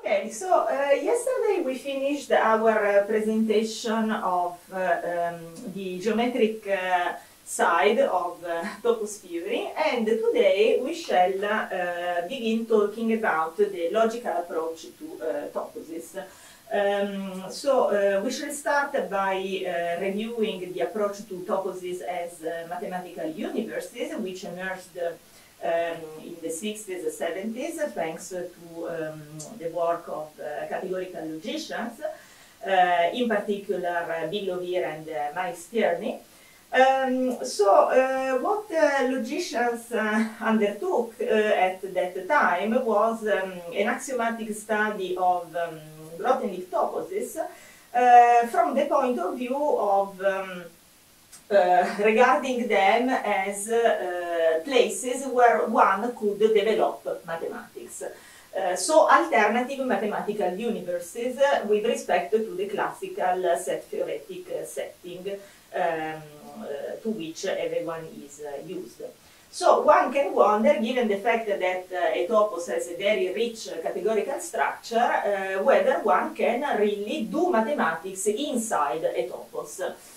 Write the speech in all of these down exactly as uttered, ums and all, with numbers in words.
Okay, so uh, yesterday we finished our uh, presentation of uh, um, the geometric uh, side of uh, topos theory, and today we shall uh, begin talking about the logical approach to uh, toposes. Um, so uh, we shall start by uh, reviewing the approach to toposes as uh, mathematical universes, which emerged uh, Um, in the sixties and seventies, thanks to um, the work of uh, categorical logicians, uh, in particular uh, Biglovir and uh, Miles Tierney. Um, so, uh, what uh, logicians uh, undertook uh, at that time was um, an axiomatic study of um, Grothendieck toposes uh, from the point of view of um, Uh, regarding them as uh, places where one could develop mathematics. Uh, so alternative mathematical universes uh, with respect to the classical uh, set-theoretic uh, setting um, uh, to which everyone is uh, used. So one can wonder, given the fact that uh, a topos has a very rich uh, categorical structure, uh, whether one can really do mathematics inside a topos.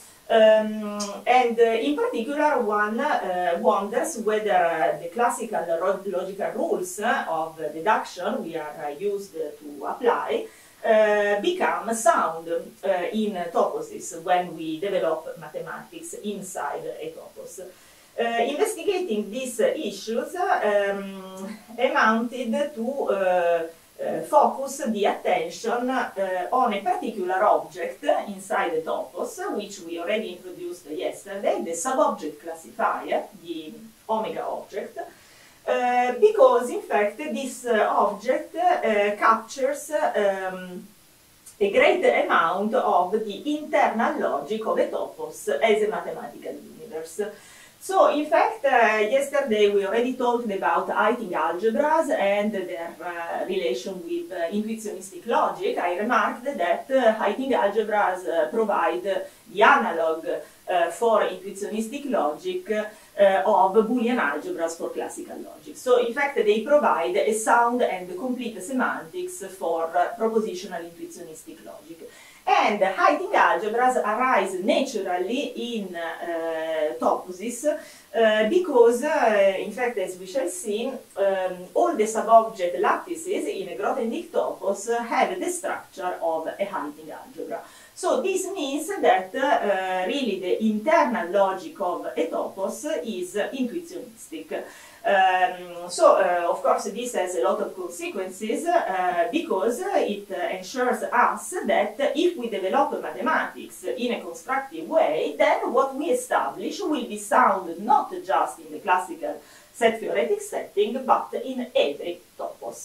Um, and uh, in particular, one uh, wonders whether uh, the classical logical rules uh, of deduction we are uh, used to apply uh, become sound uh, in toposes when we develop mathematics inside a topos. Uh, investigating these uh, issues um, amounted to uh, Uh, focus the attention uh, on a particular object inside the topos, which we already introduced yesterday, the subobject classifier, the omega object, uh, because in fact this uh, object uh, captures um, a great amount of the internal logic of a topos as a mathematical universe. So, in fact, uh, yesterday we already talked about Heyting algebras and their uh, relation with uh, intuitionistic logic. I remarked that uh, Heyting algebras uh, provide the analog uh, for intuitionistic logic uh, of Boolean algebras for classical logic. So, in fact, they provide a sound and complete semantics for uh, propositional intuitionistic logic. And Heyting algebras arise naturally in uh, toposes uh, because, uh, in fact, as we shall see, um, all the subobject lattices in a Grothendieck topos have the structure of a Heyting algebra. So this means that uh, really the internal logic of a topos is intuitionistic. Um, so, uh, of course, this has a lot of consequences uh, because it uh, ensures us that if we develop mathematics in a constructive way, then what we establish will be sound not just in the classical set-theoretic setting, but in every topos.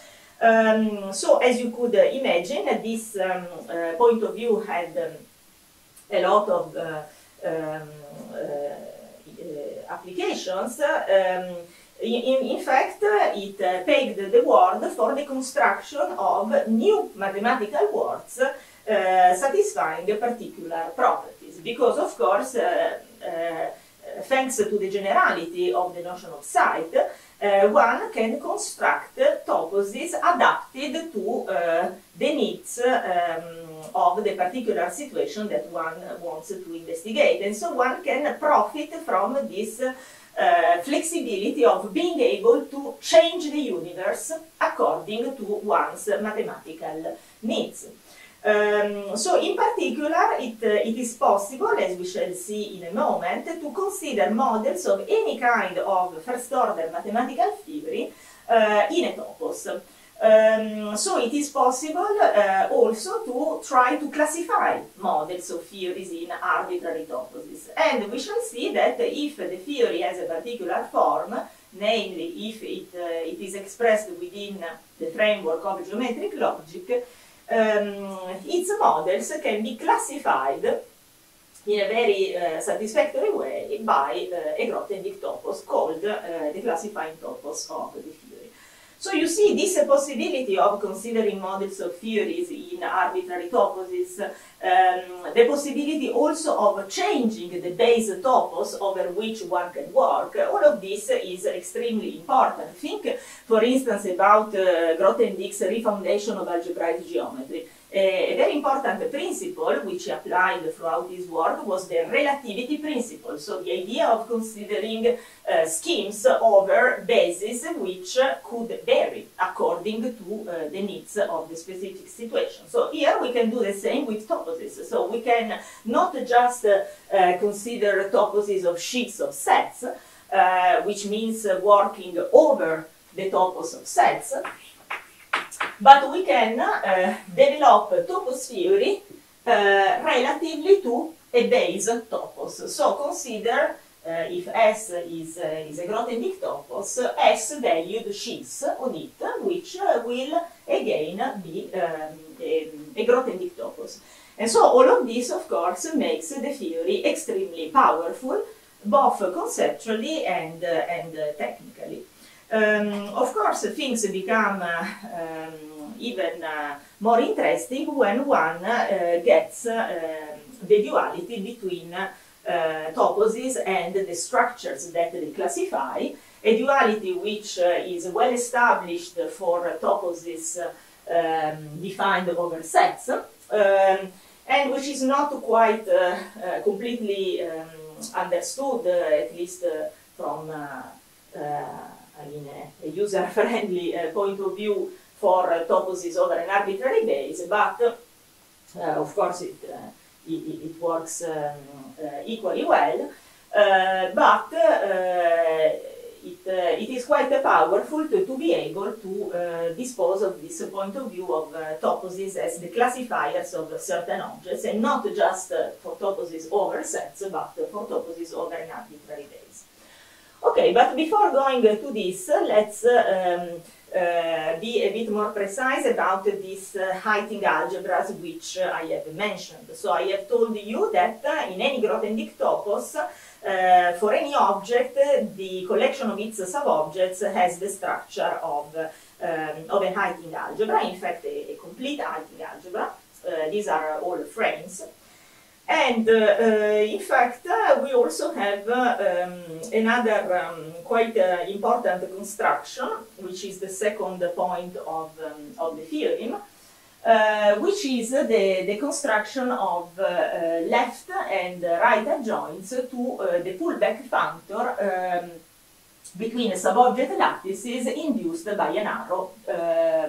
Um, so, as you could uh, imagine, this um, uh, point of view had um, a lot of uh, um, uh, applications. Um, in, in fact, uh, it uh, paved the world for the construction of new mathematical words uh, satisfying particular properties. Because, of course, uh, uh, thanks to the generality of the notion of sight, uh, one can construct toposes adapted to uh, the needs um, of the particular situation that one wants to investigate. And so one can profit from this uh, flexibility of being able to change the universe according to one's mathematical needs. Um, so in particular, it, uh, it is possible, as we shall see in a moment, to consider models of any kind of first-order mathematical theory uh, in a topos. Um, so it is possible uh, also to try to classify models of theories in arbitrary toposes. And we shall see that if the theory has a particular form, namely if it, uh, it is expressed within the framework of geometric logic, Um, its models can be classified in a very uh, satisfactory way by uh, a Grothendieck topos called uh, the classifying topos of the theory. So you see this possibility of considering models of theories in arbitrary toposes, um, the possibility also of changing the base topos over which one can work, all of this is extremely important. Think, for instance, about uh, Grothendieck's refoundation of algebraic geometry. A very important principle which he applied throughout his work was the relativity principle, so the idea of considering uh, schemes over bases which uh, could vary according to uh, the needs of the specific situation. So here we can do the same with toposes, so we can not just uh, uh, consider toposes of sheets of sets, uh, which means uh, working over the topos of sets, but we can uh, develop topos theory uh, relatively to a base topos. So consider uh, if S is, uh, is a Grothendieck topos, S valued sheets on it, which uh, will again be um, a, a Grothendieck topos. And so all of this, of course, makes the theory extremely powerful, both conceptually and, uh, and uh, technically. Um, of course, things become uh, um, even uh, more interesting when one uh, gets uh, the duality between uh, toposes and the structures that they classify, a duality which uh, is well established for toposes uh, um, defined over sets, um, and which is not quite uh, uh, completely um, understood, uh, at least uh, from uh, uh, I mean, a, a user-friendly uh, point of view for uh, toposes over an arbitrary base, but uh, of course it, uh, it, it works um, uh, equally well. Uh, but uh, it, uh, it is quite uh, powerful to, to be able to uh, dispose of this point of view of uh, toposes as the classifiers of certain objects, and not just uh, for toposes over sets, but for toposes over an arbitrary base. Okay, but before going to this, let's uh, um, uh, be a bit more precise about these uh, Heyting algebras which uh, I have mentioned. So I have told you that uh, in any Grothendieck topos, uh, for any object, the collection of its subobjects has the structure of, uh, um, of a Heyting algebra, in fact a, a complete Heyting algebra. Uh, these are all frames. And uh, uh, in fact, uh, we also have uh, um, another um, quite uh, important construction, which is the second point of, um, of the theorem, uh, which is uh, the, the construction of uh, uh, left and right adjoints to uh, the pullback functor um, between subobject lattices induced by an arrow uh, uh,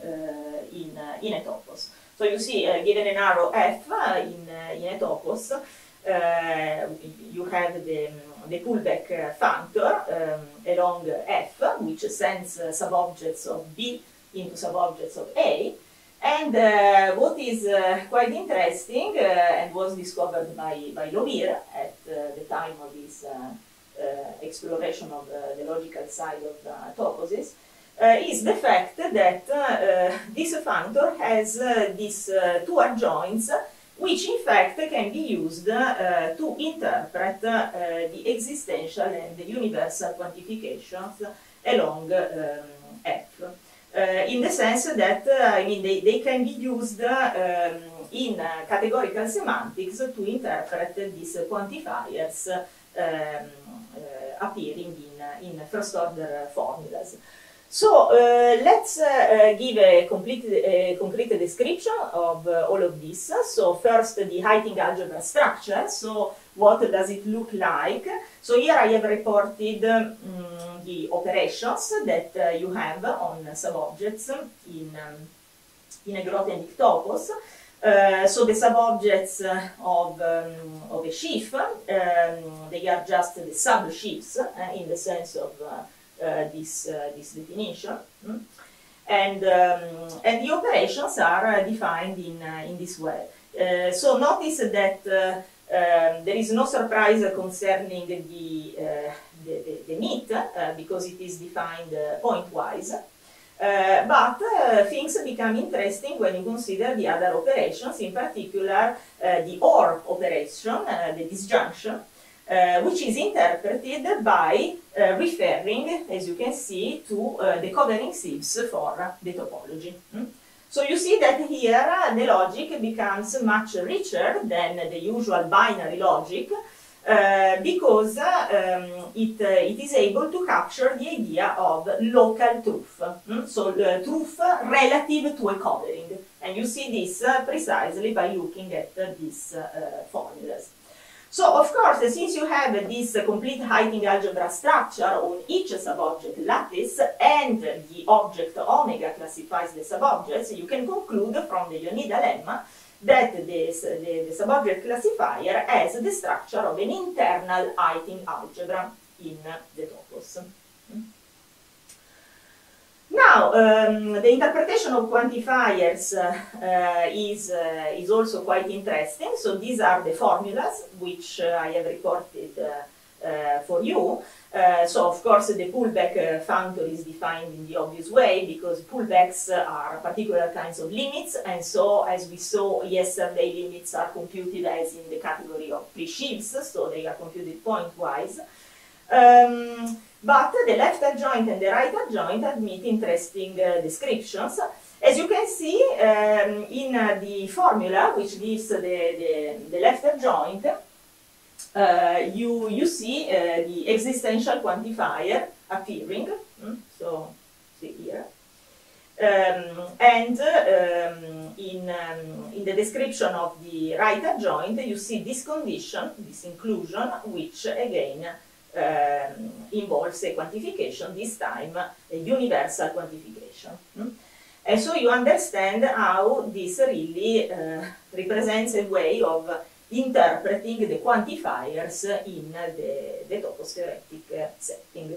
in, uh, in a topos. So you see, uh, given an arrow f uh, in, uh, in a topos, uh, you have the, the pullback uh, functor um, along f, which sends uh, subobjects of B into subobjects of A. And uh, what is uh, quite interesting, uh, and was discovered by, by Lovire at uh, the time of his uh, uh, exploration of uh, the logical side of uh, toposes, Uh, is the fact that uh, uh, this functor has uh, these uh, two adjoints, which in fact can be used uh, to interpret uh, the existential and the universal quantifications along um, F. Uh, in the sense that, uh, I mean, they, they can be used um, in uh, categorical semantics to interpret these quantifiers um, uh, appearing in, uh, in first-order formulas. So uh, let's uh, give a complete, uh, concrete description of uh, all of this. So first, the Heyting algebra structure. So what does it look like? So here I have reported um, the operations that uh, you have on subobjects in, um, in a Grothendieck topos. Uh, so the subobjects uh, of, um, of a sheaf, um, they are just the sub-sheaves uh, in the sense of uh, Uh, this, uh, this definition, mm? and, um, and the operations are uh, defined in, uh, in this way. Uh, so notice that uh, um, there is no surprise concerning the, uh, the, the, the meet, uh, because it is defined uh, pointwise, uh, but uh, things become interesting when you consider the other operations, in particular uh, the OR operation, uh, the disjunction, uh, which is interpreted by uh, referring, as you can see, to uh, the covering sieves for the topology. Mm? So you see that here uh, the logic becomes much richer than the usual binary logic, uh, because uh, um, it, uh, it is able to capture the idea of local truth. Mm? So uh, truth relative to a covering. And you see this uh, precisely by looking at uh, these uh, formulas. So, of course, since you have this uh, complete Heyting algebra structure on each subobject lattice and the object omega classifies the subobjects, you can conclude from the Yoneda lemma that this, the, the subobject classifier has the structure of an internal Heyting algebra in the topos. Now, um, the interpretation of quantifiers uh, uh, is, uh, is also quite interesting. So these are the formulas which uh, I have reported uh, uh, for you. Uh, so of course the pullback uh, functor is defined in the obvious way, because pullbacks uh, are particular kinds of limits, and so as we saw yesterday, limits are computed as in the category of pre-sheaves, so they are computed point-wise. Um, But the left adjoint and the right adjoint admit interesting uh, descriptions. As you can see um, in uh, the formula which gives the, the, the left adjoint, uh, you, you see uh, the existential quantifier appearing. Mm? So, see here. Um, and uh, um, in, um, in the description of the right adjoint, you see this condition, this inclusion, which again Um, involves a quantification, this time a universal quantification. Mm? And so you understand how this really uh, represents a way of interpreting the quantifiers in the, the topos-theoretic uh, setting.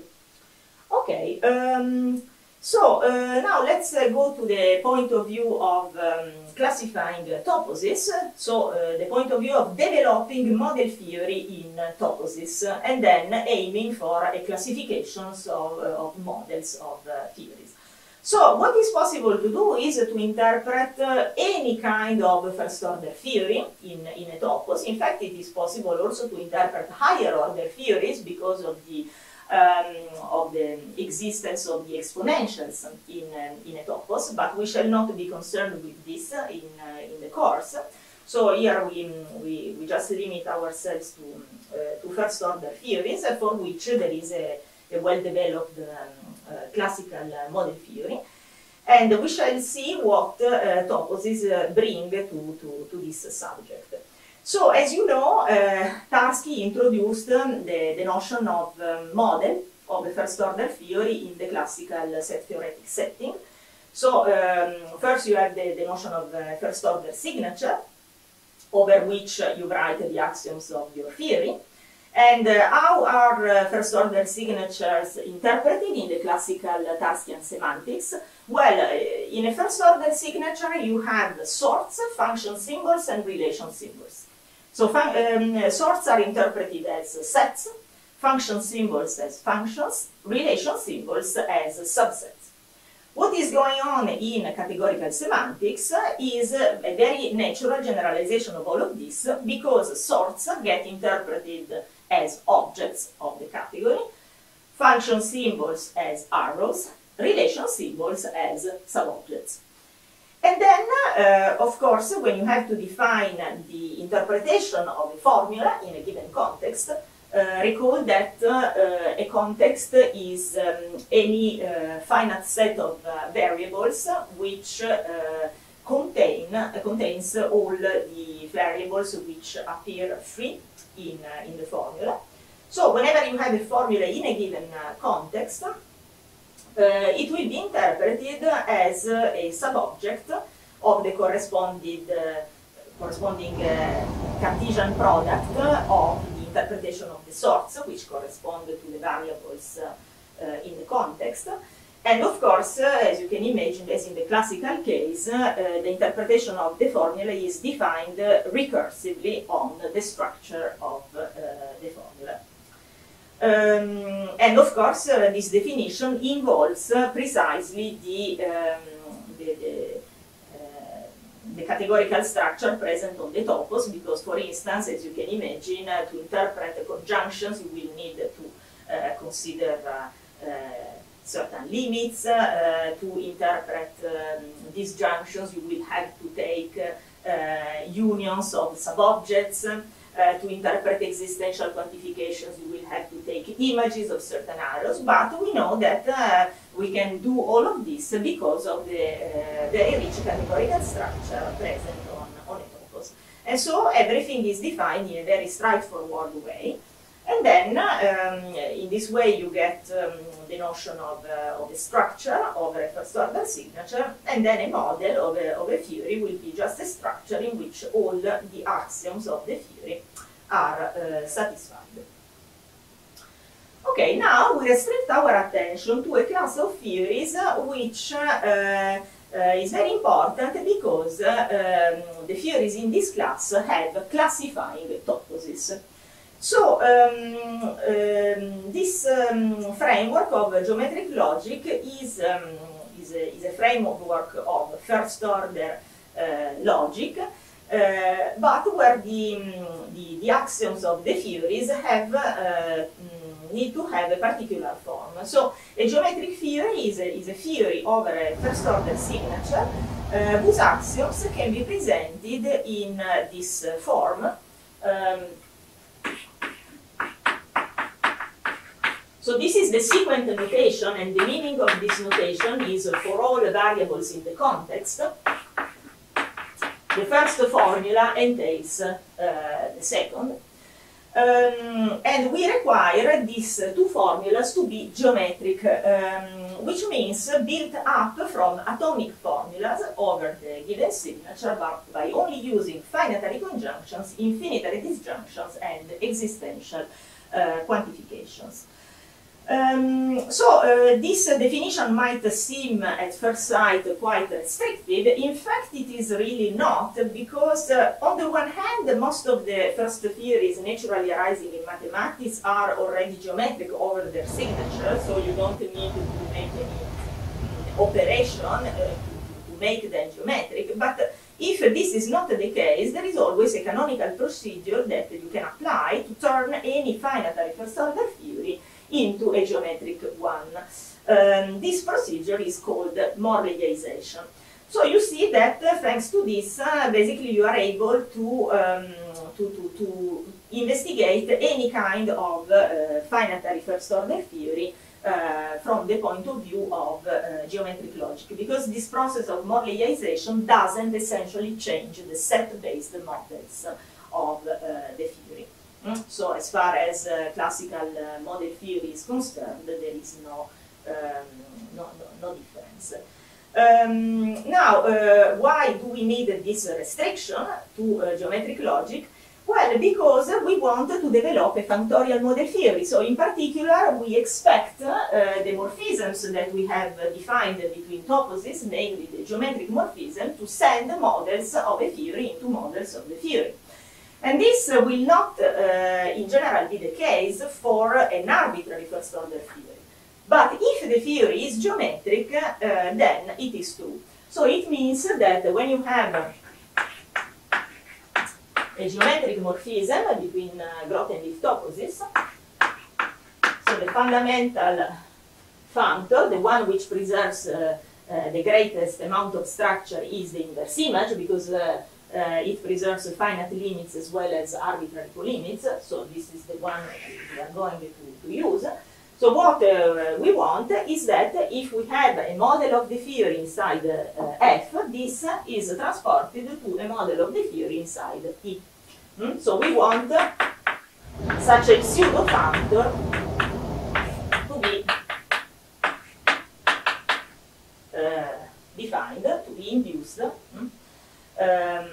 Okay, um, so uh, now let's uh, go to the point of view of um, classifying uh, toposes, so uh, the point of view of developing model theory in uh, toposes, uh, and then aiming for a classifications of, uh, of models of uh, theories. So what is possible to do is to interpret uh, any kind of first-order theory in, in a topos. In fact, it is possible also to interpret higher-order theories because of the Um, of the existence of the exponentials in, um, in a topos, but we shall not be concerned with this uh, in, uh, in the course. So here we, we, we just limit ourselves to, uh, to first-order theories, uh, for which there is a, a well-developed um, uh, classical uh, model theory. And we shall see what uh, toposes uh, bring to, to, to this subject. So, as you know, uh, Tarski introduced um, the, the notion of um, model of the first-order theory in the classical set-theoretic setting. So, um, first you have the, the notion of uh, first-order signature, over which uh, you write the axioms of your theory. And uh, how are uh, first-order signatures interpreted in the classical Tarskian semantics? Well, uh, in a first-order signature you have sorts, function symbols, and relation symbols. So um, sorts are interpreted as sets, function symbols as functions, relation symbols as subsets. What is going on in categorical semantics is a very natural generalization of all of this, because sorts get interpreted as objects of the category, function symbols as arrows, relation symbols as subobjects. And then, uh, of course, when you have to define the interpretation of a formula in a given context, uh, recall that uh, a context is um, any uh, finite set of uh, variables which uh, contain, uh, contains all the variables which appear free in, uh, in the formula. So whenever you have a formula in a given uh, context, Uh, it will be interpreted as uh, a subobject of the corresponding, uh, corresponding uh, Cartesian product of the interpretation of the sorts, which correspond to the variables uh, uh, in the context. And of course, uh, as you can imagine, as in the classical case, uh, the interpretation of the formula is defined uh, recursively on the structure of uh, the formula. Um, and of course, uh, this definition involves uh, precisely the, um, the, the uh, the categorical structure present on the topos, because, for instance, as you can imagine, uh, to interpret the conjunctions, you will need to uh, consider uh, uh, certain limits. Uh, to interpret um, disjunctions, you will have to take uh, uh, unions of subobjects. Uh, to interpret existential quantifications, you will have to take images of certain arrows, but we know that uh, we can do all of this because of the uh, very rich categorical structure present on, on a topos. And so everything is defined in a very straightforward way. And then, um, in this way, you get um, the notion of, uh, of a structure of a first order signature, and then a model of a, of a theory will be just a structure in which all the axioms of the theory are uh, satisfied. Okay, now we restrict our attention to a class of theories uh, which uh, uh, is very important because uh, um, the theories in this class have classifying toposes. So, um, um, this um, framework of geometric logic is, um, is, a, is a framework of first order uh, logic, uh, but where the, the, the axioms of the theories have, uh, need to have a particular form. So, a geometric theory is a, is a theory over a first order signature uh, whose axioms can be presented in uh, this uh, form. Um, So this is the sequent notation, and the meaning of this notation is uh, for all variables in the context. The first formula entails uh, the second. Um, and we require these uh, two formulas to be geometric, um, which means built up from atomic formulas over the given signature, but by only using finitary conjunctions, infinitary disjunctions, and existential uh, quantifications. Um, so uh, this uh, definition might seem at first sight quite restrictive. In fact, it is really not, because uh, on the one hand, most of the first theories naturally arising in mathematics are already geometric over their signature, so you don't need to make any operation uh, to make them geometric. But if this is not the case, there is always a canonical procedure that you can apply to turn any finitary first order theory into a geometric one. Um, this procedure is called Morleyization. So you see that uh, thanks to this, uh, basically you are able to, um, to, to, to investigate any kind of uh, finitary first order theory uh, from the point of view of uh, geometric logic, because this process of Morleyization doesn't essentially change the set-based models of uh, the theory. So as far as uh, classical uh, model theory is concerned, there is no, um, no, no, no difference. Um, now, uh, why do we need this restriction to uh, geometric logic? Well, because we want to develop a functorial model theory. So in particular, we expect uh, the morphisms that we have defined between toposes, namely the geometric morphism, to send models of a theory into models of the theory. And this uh, will not, uh, in general, be the case for an arbitrary first-order theory. But if the theory is geometric, uh, then it is true. So it means that when you have a geometric morphism between uh, Grothendieck toposes, so the fundamental functor, the one which preserves uh, uh, the greatest amount of structure, is the inverse image, because uh, Uh, it preserves finite limits as well as arbitrary colimits, so this is the one we are going to, to use. So what uh, we want is that if we have a model of the theory inside uh, F, this is transported to a model of the theory inside E. Mm? So we want such a pseudo functor to be uh, defined, to be induced. Mm? Um,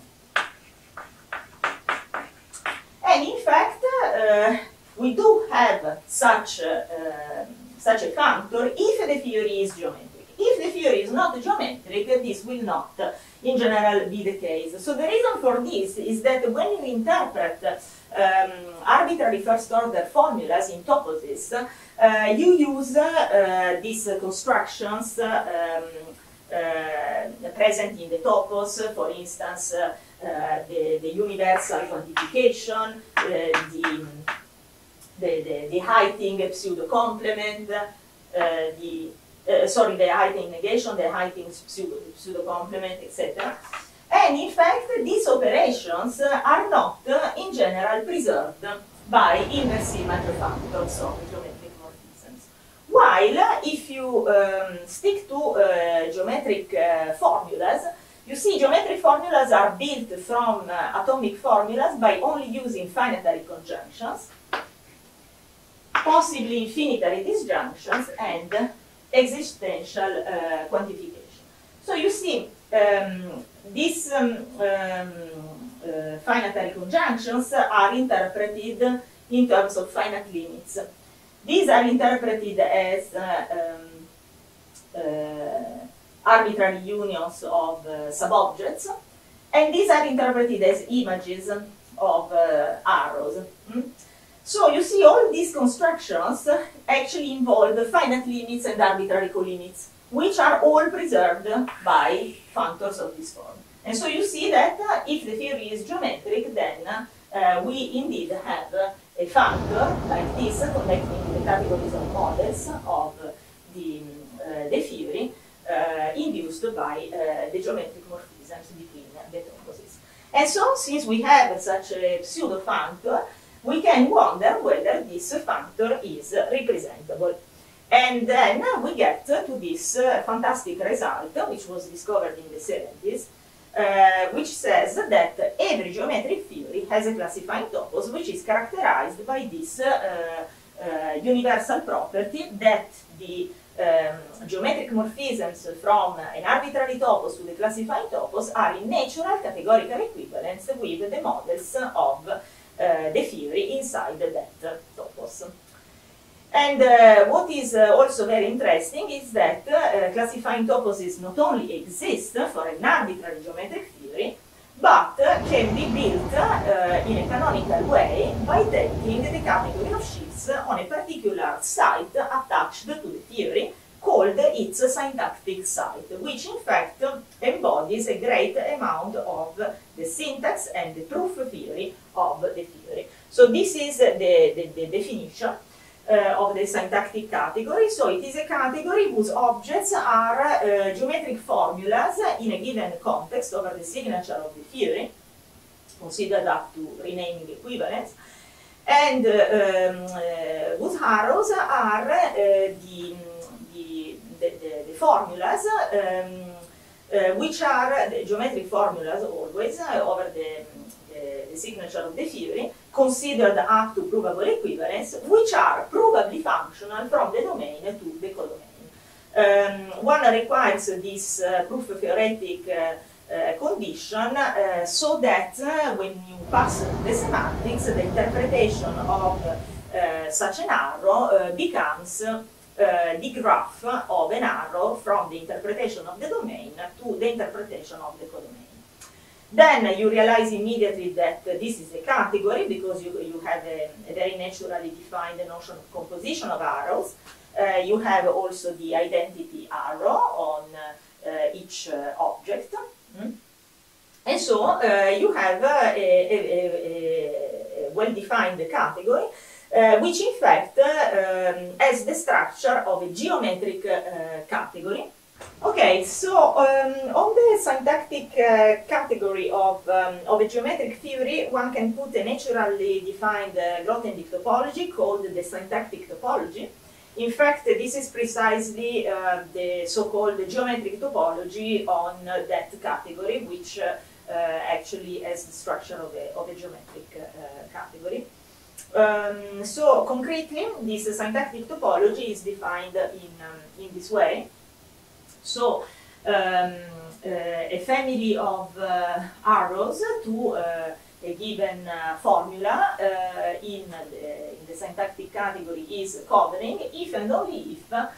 and in fact, uh, we do have such, uh, such a functor if the theory is geometric. If the theory is not geometric, this will not, uh, in general, be the case. So the reason for this is that when you interpret um, arbitrary first-order formulas in toposes, uh, you use uh, these constructions um, uh, present in the topos, for instance, uh, uh, the, the universal quantification, uh, the, the, the, the Heiting pseudo-complement, uh, the, uh, sorry, the Heiting negation, the Heiting pseudo, pseudo-complement, et cetera. And in fact, these operations are not, uh, in general, preserved by inverse image factors of geometric morphisms. While, if you um, stick to uh, geometric uh, formulas, you see geometric formulas are built from uh, atomic formulas by only using finitary conjunctions, possibly infinitary disjunctions, and existential uh, quantification. So you see, um, these um, um, uh, finitary conjunctions are interpreted in terms of finite limits. These are interpreted as uh, um, uh, arbitrary unions of uh, subobjects, and these are interpreted as images of uh, arrows. Mm? So you see, all these constructions actually involve finite limits and arbitrary colimits, which are all preserved by functors of this form. And so you see that uh, if the theory is geometric, then uh, we indeed have uh, a functor like this connecting the categories of models of the, uh, the theory uh, induced by uh, the geometric morphisms between the toposes. And so, since we have such a pseudo-functor, we can wonder whether this functor is representable. And then we get to this uh, fantastic result, which was discovered in the seventies, uh, which says that every geometric theory has a classifying topos, which is characterized by this uh, uh, universal property that the um, geometric morphisms from an arbitrary topos to the classifying topos are in natural categorical equivalence with the models of uh, the theory inside that uh, topos. And uh, what is uh, also very interesting is that uh, classifying toposes not only exist for an arbitrary geometric theory, but uh, can be built uh, in a canonical way by taking the category of sheaves on a particular site attached to the theory, called its syntactic site, which in fact embodies a great amount of the syntax and the proof theory of the theory. So this is the, the, the definition Uh, of the syntactic category. So it is a category whose objects are uh, geometric formulas in a given context over the signature of the theory, considered up to renaming equivalence, and uh, um, uh, whose arrows are uh, the, the, the, the formulas um, uh, which are the geometric formulas always uh, over the, the, the signature of the theory, considered up to provable equivalence, which are provably functional from the domain to the codomain. Um, one requires this uh, proof theoretic uh, uh, condition uh, so that uh, when you pass the semantics, the interpretation of uh, such an arrow uh, becomes uh, the graph of an arrow from the interpretation of the domain to the interpretation of the codomain. Then you realize immediately that uh, this is a category because you, you have a, a very naturally defined notion of composition of arrows. Uh, you have also the identity arrow on uh, uh, each uh, object. Mm? And so uh, you have uh, a, a, a, a well-defined category, uh, which in fact uh, um, has the structure of a geometric uh, category. Okay, so um, on the syntactic uh, category of, um, of a geometric theory, one can put a naturally defined uh, Grothendieck topology called the syntactic topology. In fact, this is precisely uh, the so-called geometric topology on uh, that category, which uh, uh, actually has the structure of a, of a geometric uh, category. Um, so concretely, this syntactic topology is defined in, um, in this way. So, um, uh, a family of uh, arrows to uh, a given uh, formula uh, in, the, in the syntactic category is covering if and only if um,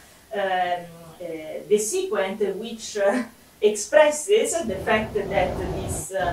uh, the sequence which uh, expresses the fact that this uh,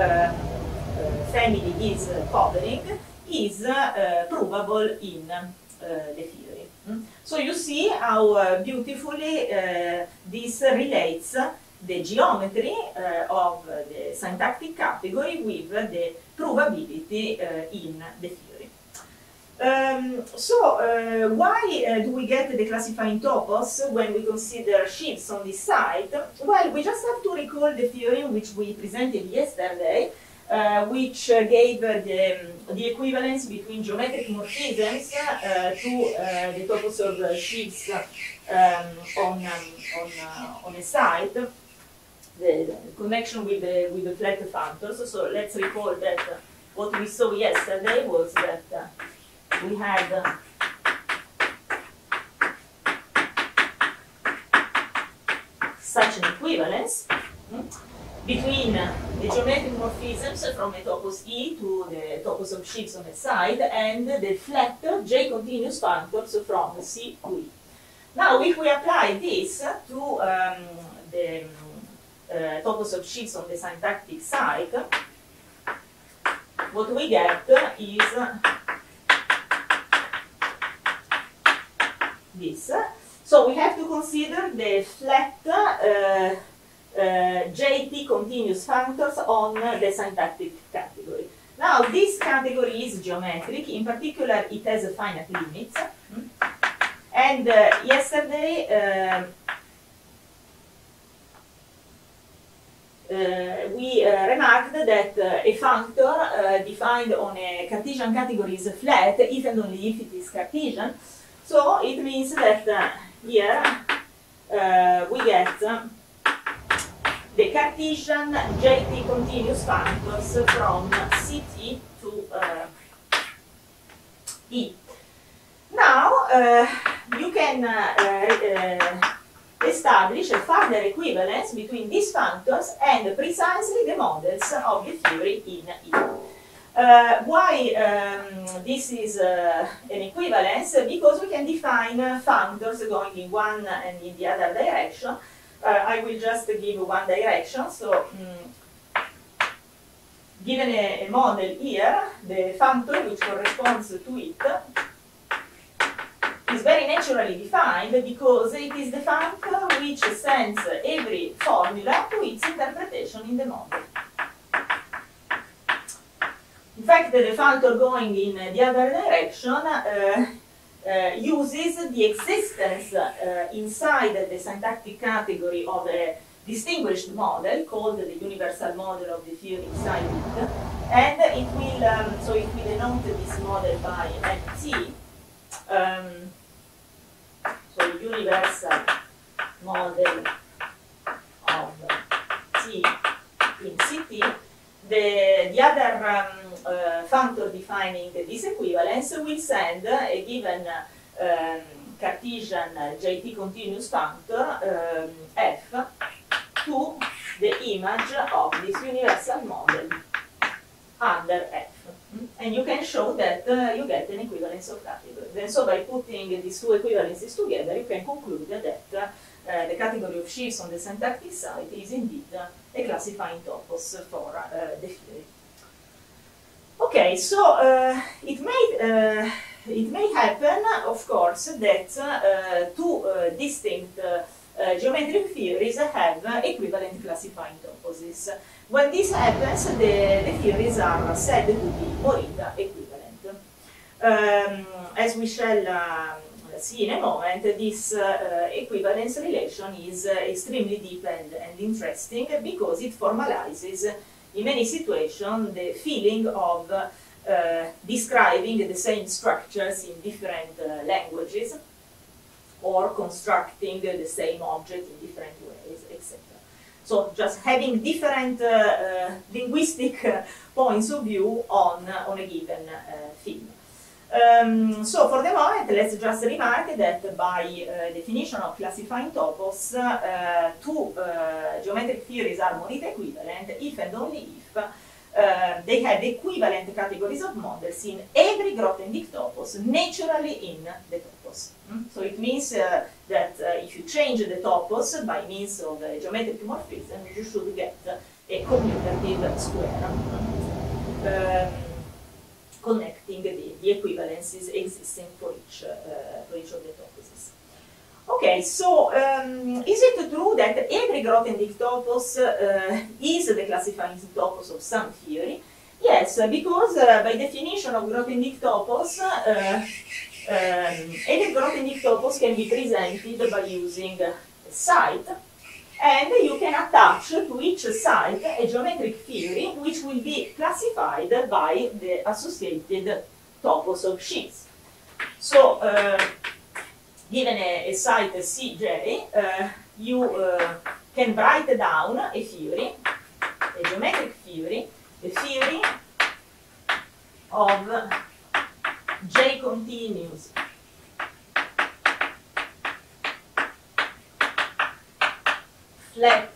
uh, family is covering is uh, provable in uh, the theory. Mm? So you see how uh, beautifully uh, this relates the geometry uh, of the syntactic category with the provability uh, in the theory. Um, so uh, why uh, do we get the classifying topos when we consider sheaves on this side? Well, we just have to recall the theorem which we presented yesterday, uh, which uh, gave uh, the, the equivalence between geometric morphisms uh, to uh, the topos of uh, sheaves um, on, um, on, uh, on a side, the, the connection with the, with the flat functors. So let's recall that uh, what we saw yesterday was that uh, we had uh, such an equivalence mm, between uh, the geometric morphisms from a topos E to the topos of sheaves on the side and the flat J continuous functors from C to E. Now, if we apply this to um, the uh, topos of sheaves on the syntactic side, what we get is uh, this. So we have to consider the flat uh, uh, J T continuous functors on the syntactic category. Now this category is geometric, in particular it has a finite limits. And uh, yesterday uh, uh, we uh, remarked that uh, a functor uh, defined on a Cartesian category is flat if and only if it is Cartesian. So it means that uh, here uh, we get uh, the Cartesian J T continuous functors from C T to uh, E. Now uh, you can uh, uh, establish a further equivalence between these functors and precisely the models of the theory in E. Uh, why um, this is uh, an equivalence? Because we can define uh, functors going in one and in the other direction. Uh, I will just give one direction. So, um, given a, a model here, the functor which corresponds to it is very naturally defined because it is the functor which sends every formula to its interpretation in the model. In fact, the functor going in the other direction uh, uh, uses the existence uh, inside the syntactic category of a distinguished model called the universal model of the theory inside it, and it will, um, so it will denote this model by M T, um, so universal model of T in C T. The, the other um, uh, functor defining this equivalence will send a given um, Cartesian J T continuous functor um, F to the image of this universal model under F. And you can show that uh, you get an equivalence of categories. And so by putting these two equivalences together, you can conclude that uh, the category of sheaves on the syntactic side is indeed uh, a classifying topos for uh, the theory. Okay, so uh, it may uh, it may happen, of course, that uh, two uh, distinct uh, uh, geometric theories have uh, equivalent classifying toposes. When this happens, the, the theories are said to be Morita equivalent. Um, as we shall uh, see in a moment, this uh, equivalence relation is uh, extremely deep and, and interesting because it formalizes, in many situations, the feeling of uh, describing the same structures in different uh, languages or constructing the same object in different ways, et cetera. So just having different uh, uh, linguistic uh, points of view on, uh, on a given uh, theme. Um, so for the moment, let's just remark that by uh, definition of classifying topos, uh, two uh, geometric theories are Morita equivalent if and only if uh, they have equivalent categories of models in every Grothendieck topos, naturally in the topos. Mm? So it means uh, that uh, if you change the topos by means of a geometric morphism, you should get a commutative square. Mm? Um, connecting the, the the equivalences existing for each, uh, for each of the toposes. Okay, so um, is it true that every Grothendieck topos uh, is the classifying topos of some theory? Yes, because uh, by definition of Grothendieck topos, uh, um, every Grothendieck topos can be presented by using a site, and you can attach to each site a geometric theory which will be classified by the associated topos of sheets. So, uh, given a, a site C J, uh, you uh, can write down a theory, a geometric theory, the theory of J continuous flat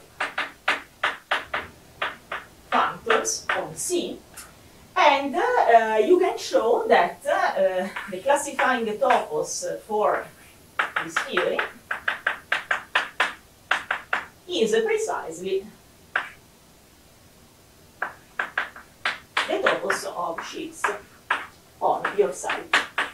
functors on C, and uh, you can show that uh, the classifying topos for this theory is precisely the topos of sheets on your site.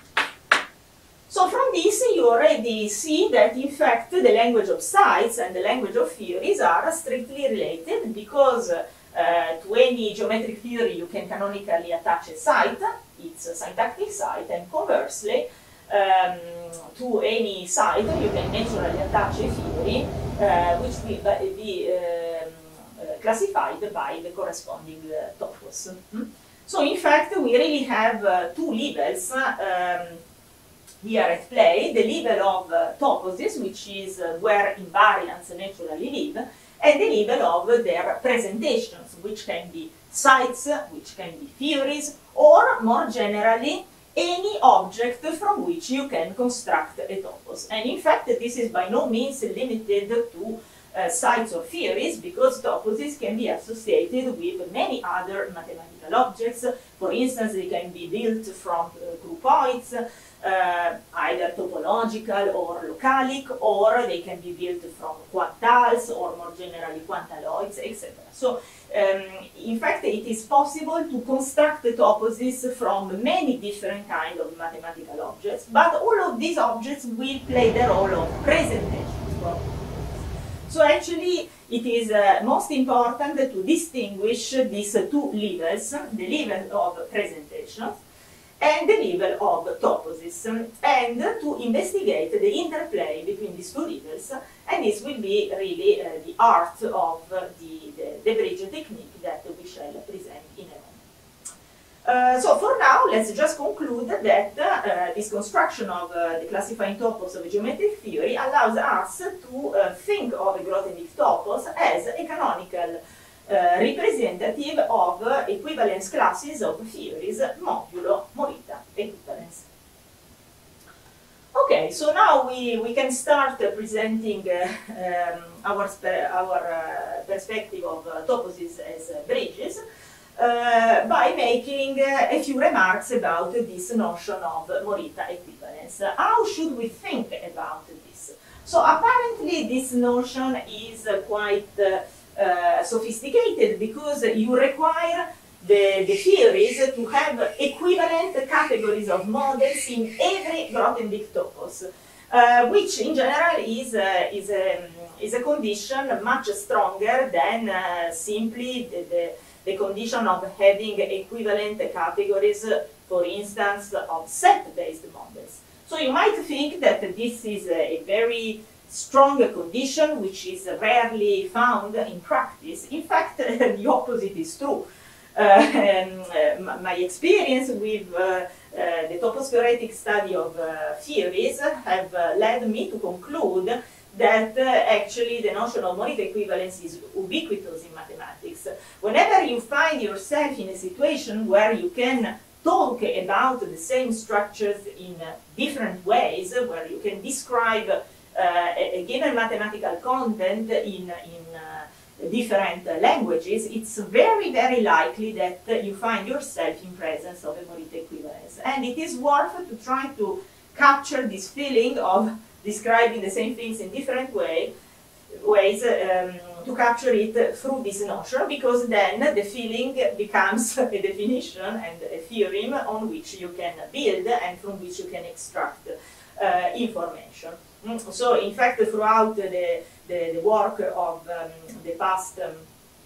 So from this you already see that in fact the language of sites and the language of theories are strictly related, because uh, to any geometric theory you can canonically attach a site, it's a syntactic site, and conversely um, to any site you can naturally attach a theory uh, which will be um, uh, classified by the corresponding uh, topos. Mm-hmm. So in fact we really have uh, two levels um, here at play: the level of uh, toposes, which is uh, where invariants naturally live, and the level of their presentations, which can be sites, which can be theories, or more generally any object from which you can construct a topos. And in fact this is by no means limited to uh, sites or theories, because toposes can be associated with many other mathematical objects. For instance, they can be built from uh, groupoids, uh, either topological or localic, or they can be built from quantals, or more generally quantaloids, et cetera. So, um, in fact, it is possible to construct toposes from many different kinds of mathematical objects, but all of these objects will play the role of presentations. So actually, it is uh, most important to distinguish these uh, two levels, the level of presentation and the level of toposes, and to investigate the interplay between these two levels, and this will be really uh, the art of uh, the, the, the bridge technique that we shall present in a moment. Uh, so for now, let's just conclude that uh, this construction of uh, the classifying topos of a geometric theory allows us to uh, think of a Grothendieck topos as a canonical uh, representative of uh, equivalence classes of theories modulo Morita equivalence. Okay, so now we, we can start uh, presenting uh, um, our, our uh, perspective of uh, toposes as uh, bridges. Uh, by making uh, a few remarks about this notion of Morita equivalence. How should we think about this? So apparently this notion is uh, quite uh, uh, sophisticated, because you require the, the theories to have equivalent categories of models in every Grothendieck topos, uh, which in general is, uh, is, a, is a condition much stronger than uh, simply the, the the condition of having equivalent categories, for instance, of set-based models. So you might think that this is a very strong condition which is rarely found in practice. In fact, the opposite is true. Uh, and, uh, my experience with uh, uh, the topos-theoretic study of uh, theories have uh, led me to conclude that uh, actually the notion of Morita equivalence is ubiquitous in mathematics. Whenever you find yourself in a situation where you can talk about the same structures in uh, different ways, where you can describe uh, a, a given mathematical content in, in uh, different uh, languages, it's very, very likely that uh, you find yourself in presence of a Morita equivalence. And it is worth to try to capture this feeling of describing the same things in different way, ways, um, to capture it through this notion, because then the feeling becomes a definition and a theorem on which you can build and from which you can extract uh, information. Mm. So in fact, throughout the, the, the work of um, the past um,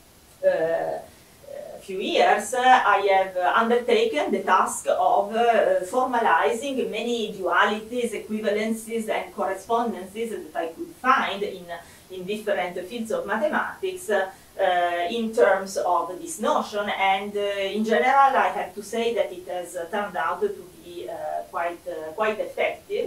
uh, few years, uh, I have uh, undertaken the task of uh, formalizing many dualities, equivalences, and correspondences that I could find in, in different fields of mathematics uh, uh, in terms of this notion. And uh, in general, I have to say that it has uh, turned out to be uh, quite, uh, quite effective.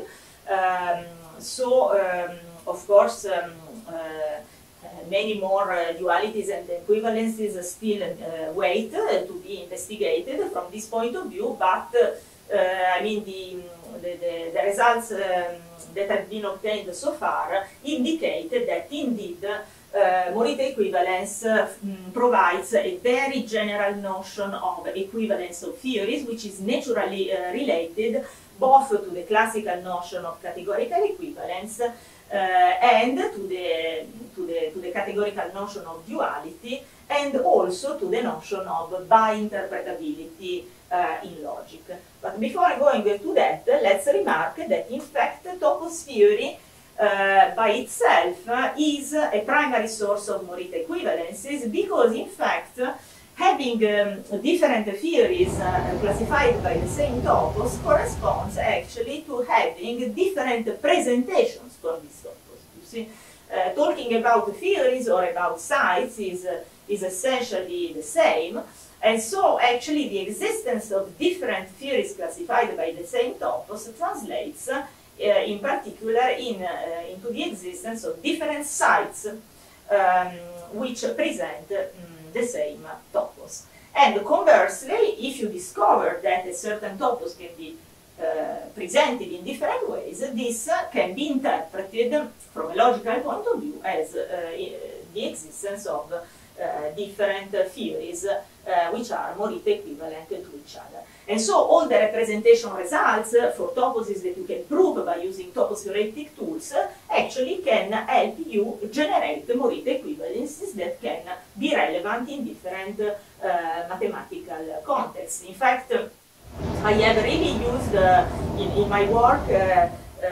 Um, so, um, of course, um, uh, Uh, many more uh, dualities and equivalences still uh, wait uh, to be investigated from this point of view, but uh, I mean the, the, the, the results um, that have been obtained so far indicate that indeed uh, Morita equivalence uh, provides a very general notion of equivalence of theories, which is naturally uh, related both to the classical notion of categorical equivalence Uh, and to the, to, the, to the categorical notion of duality, and also to the notion of bi-interpretability uh, in logic. But before going to that, let's remark that in fact topos theory uh, by itself uh, is a primary source of Morita equivalences, because in fact having um, different theories uh, classified by the same topos corresponds actually to having different presentations for this topos. You see, uh, talking about theories or about sites is, uh, is essentially the same, and so actually the existence of different theories classified by the same topos translates uh, in particular in, uh, into the existence of different sites um, which present um, the same topos. And conversely, if you discover that a certain topos can be uh, presented in different ways, this uh, can be interpreted from a logical point of view as uh, the existence of uh, different uh, theories uh, which are Morita equivalent to each other. And so all the representation results uh, for toposes that you can prove by using topos theoretic tools uh, actually can help you generate Morita equivalences that can be relevant in different uh, mathematical contexts. In fact, uh, I have really used uh, in, in my work uh,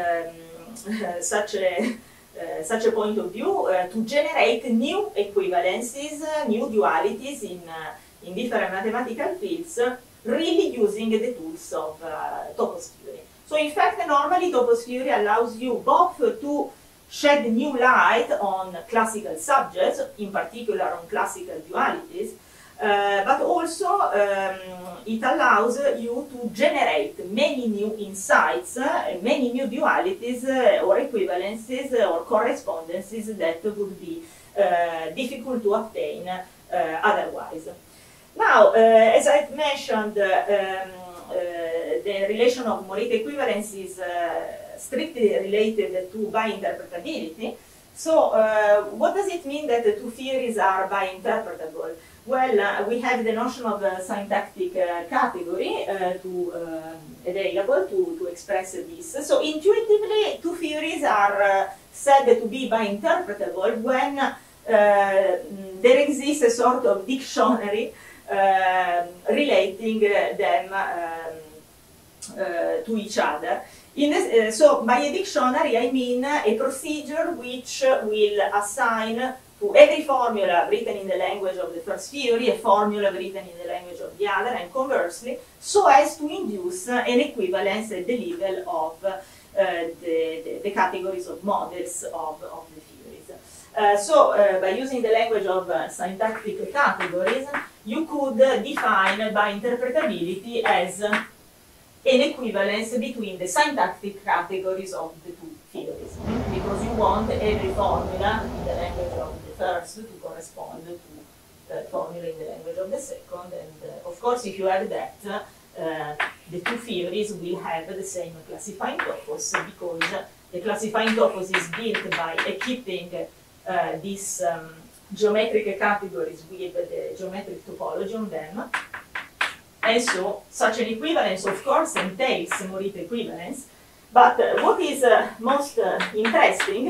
um, such a Uh, such a point of view uh, to generate new equivalences, uh, new dualities in, uh, in different mathematical fields, uh, really using the tools of uh, topos theory. So in fact, normally topos theory allows you both to shed new light on classical subjects, in particular on classical dualities, uh, but also um, it allows you to generate many new insights, uh, many new dualities uh, or equivalences uh, or correspondences that would be uh, difficult to obtain uh, otherwise. Now, uh, as I've mentioned, uh, um, uh, the relation of Morita equivalence is uh, strictly related to bi-interpretability. So, uh, what does it mean that the two theories are bi-interpretable? Well, uh, we have the notion of a syntactic uh, category uh, to, uh, available to, to express this. So intuitively, two theories are uh, said to be bi-interpretable when uh, there exists a sort of dictionary uh, relating uh, them um, uh, to each other. In this, uh, so by a dictionary, I mean a procedure which will assign to every formula written in the language of the first theory, a formula written in the language of the other, and conversely, so as to induce uh, an equivalence at the level of uh, the, the, the categories of models of, of the theories. Uh, so, uh, by using the language of uh, syntactic categories, you could uh, define bi-interpretability as uh, an equivalence between the syntactic categories of the two theories, because you want every formula in the language of the first to correspond to the formula in the language of the second, and uh, of course if you have that, uh, the two theories will have the same classifying topos, because the classifying topos is built by equipping uh, these um, geometric categories with the geometric topology on them. And so, such an equivalence, of course, entails Morita equivalence. But uh, what is uh, most uh, interesting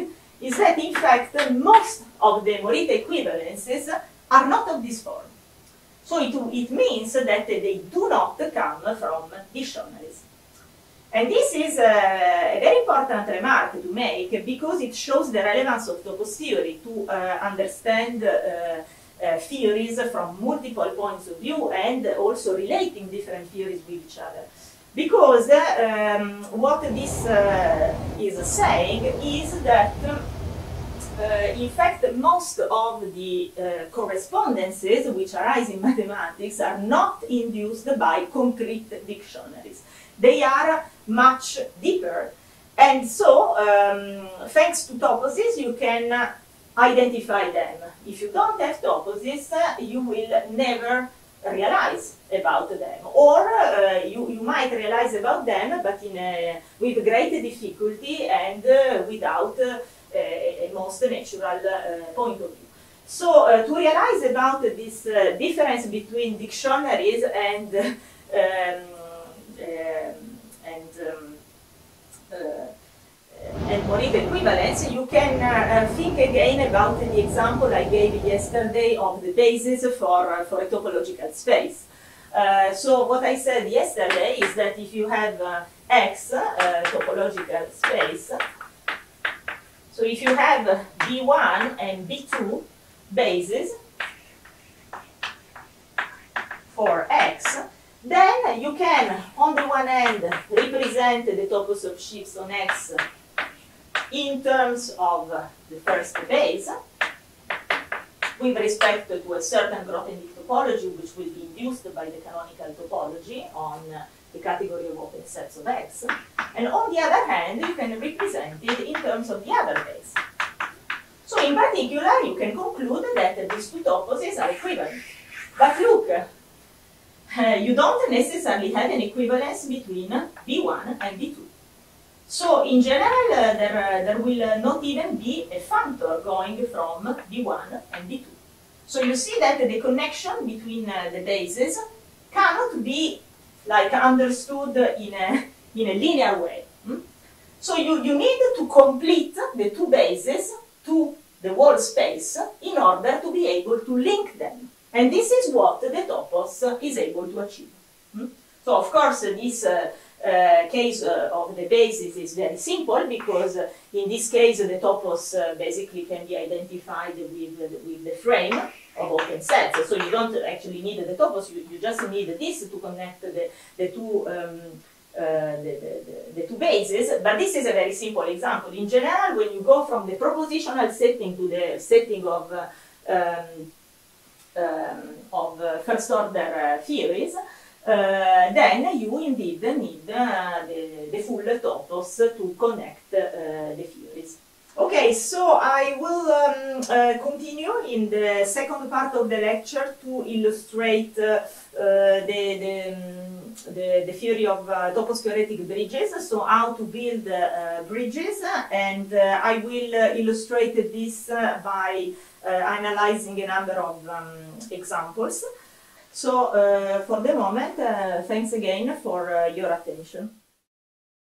is that in fact most of the Morita equivalences are not of this form. So it, it means that they do not come from dictionaries. And this is a, a very important remark to make because it shows the relevance of topos theory to uh, understand uh, uh, theories from multiple points of view and also relating different theories with each other. Because uh, um, what this uh, is saying is that Uh, in fact, most of the uh, correspondences which arise in mathematics are not induced by concrete dictionaries. They are much deeper. And so, um, thanks to toposes, you can uh, identify them. If you don't have toposes, uh, you will never realize about them. Or uh, you, you might realize about them, but in a, with great difficulty and uh, without uh, a most natural uh, point of view. So uh, to realize about this uh, difference between dictionaries and um, um, and um, uh, and Morita equivalence, you can uh, think again about the example I gave yesterday of the basis for uh, for a topological space. Uh, so what I said yesterday is that if you have uh, X uh, topological space, so if you have B one and B two bases for X, then you can, on the one hand, represent the topos of shifts on X in terms of the first base, with respect to a certain Grothendieck topology, which will be induced by the canonical topology on the category of open sets of X. And on the other hand, you can represent it in terms of the other base. So in particular, you can conclude that these two toposes are equivalent. But look, uh, you don't necessarily have an equivalence between B one and B two. So in general, uh, there, uh, there will uh, not even be a functor going from B one and B two. So you see that the connection between uh, the bases cannot be like understood in a, in a linear way. Hmm? So you, you need to complete the two bases to the whole space in order to be able to link them. And this is what the topos is able to achieve. Hmm? So of course this uh, uh, case uh, of the bases is very simple because uh, in this case the topos uh, basically can be identified with, uh, with the frame of open sets. So you don't actually need the topos, you, you just need this to connect the, the two um, uh, the, the, the two bases. But this is a very simple example. In general, when you go from the propositional setting to the setting of uh, um, um, of uh, first order uh, theories, uh, then you indeed need uh, the, the full topos to connect uh, the theories. Okay, so I will um, uh, continue in the second part of the lecture to illustrate uh, uh, the, the, um, the, the theory of uh, topos-theoretic bridges, so how to build uh, bridges, and uh, I will uh, illustrate this uh, by uh, analyzing a number of um, examples. So uh, for the moment, uh, thanks again for uh, your attention.